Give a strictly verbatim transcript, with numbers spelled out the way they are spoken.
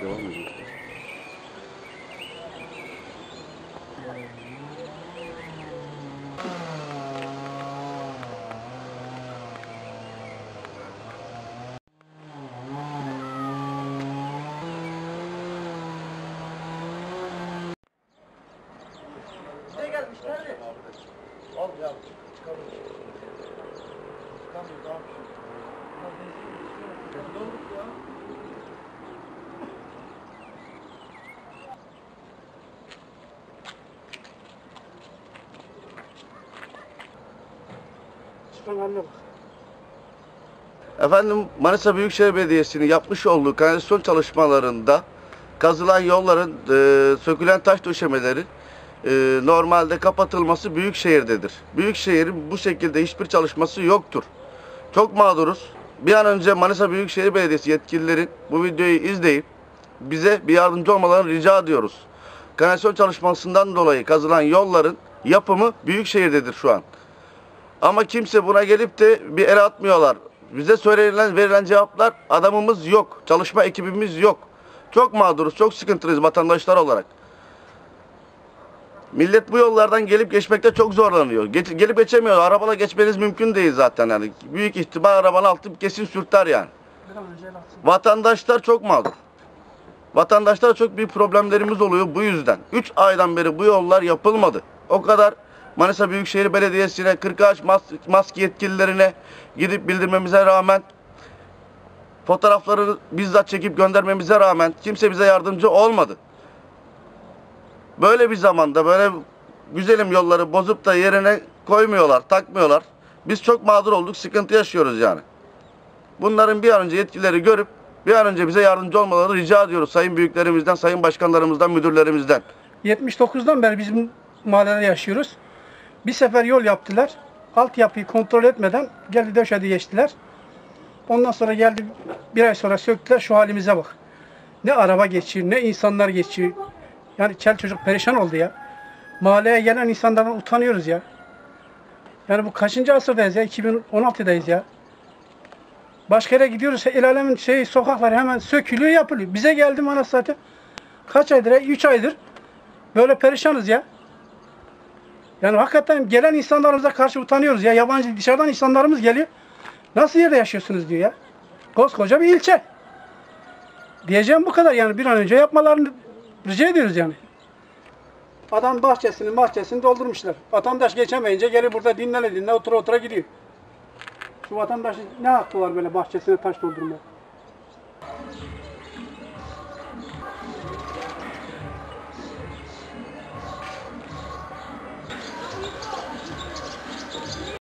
Devam ediyor. Ne gelmiş nerede? Al ya çıkamıyor. Çıkamıyor daha bir şey. Döndük ya. Çıkan haline bak. Efendim, Manisa Büyükşehir Belediyesi'nin yapmış olduğu kanalizasyon çalışmalarında kazılan yolların, e, sökülen taş döşemeleri e, normalde kapatılması Büyükşehir'dedir. Büyükşehir'in bu şekilde hiçbir çalışması yoktur. Çok mağduruz. Bir an önce Manisa Büyükşehir Belediyesi yetkililerin bu videoyu izleyip bize bir yardımcı olmalarını rica ediyoruz. Kanalizasyon çalışmasından dolayı kazılan yolların yapımı Büyükşehir'dedir şu an. Ama kimse buna gelip de bir el atmıyorlar. Bize söylenen, verilen cevaplar adamımız yok, çalışma ekibimiz yok. Çok mağduruz, çok sıkıntılıyız vatandaşlar olarak. Millet bu yollardan gelip geçmekte çok zorlanıyor. Geç, gelip geçemiyor. Arabayla geçmeniz mümkün değil zaten yani. Büyük ihtimal arabanın altı kesin sürter yani. Vatandaşlar çok mağdur. Vatandaşlar çok büyük problemlerimiz oluyor bu yüzden. üç aydan beri bu yollar yapılmadı. O kadar Manisa Büyükşehir Belediyesi'ne, Kırkağaç Maske yetkililerine gidip bildirmemize rağmen, fotoğrafları bizzat çekip göndermemize rağmen kimse bize yardımcı olmadı. Böyle bir zamanda böyle güzelim yolları bozup da yerine koymuyorlar, takmıyorlar. Biz çok mağdur olduk, sıkıntı yaşıyoruz yani. Bunların bir an önce yetkileri görüp bir an önce bize yardımcı olmalarını rica ediyoruz sayın büyüklerimizden, sayın başkanlarımızdan, müdürlerimizden. yetmiş dokuzdan beri bizim mahallede yaşıyoruz. Bir sefer yol yaptılar. Altyapıyı kontrol etmeden geldi döşedi geçtiler. Ondan sonra geldi bir ay sonra söktüler, şu halimize bak. Ne araba geçiyor, ne insanlar geçiyor. Yani çel çocuk perişan oldu ya. Mahalleye gelen insanlardan utanıyoruz ya. Yani bu kaçıncı asırdayız ya? iki bin on altıdayız ya. Başka yere gidiyoruz, el alemin şey, sokaklar hemen sökülüyor, yapılıyor. Bize geldi Manas zaten. Kaç aydır, üç aydır böyle perişanız ya. Yani hakikaten gelen insanlarımıza karşı utanıyoruz ya. Yabancı dışarıdan insanlarımız geliyor. Nasıl yerde yaşıyorsunuz diyor ya. Koskoca bir ilçe. Diyeceğim bu kadar yani, bir an önce yapmalarını rica ediyoruz yani. Adam bahçesini bahçesini doldurmuşlar. Vatandaş geçemeyince gelir burada dinlene dinle otura otura gidiyor. Şu vatandaşın ne hakkı var böyle bahçesine taş doldurmaya?